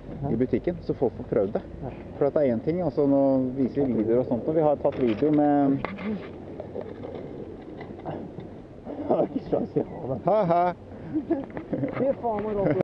i butikken, så folk får prøvd det. For at det er en ting, altså nå viser vi videoer og sånt, og vi har tatt video med... Jeg har ikke sjans til å ha det. Ha-ha! Fy faen,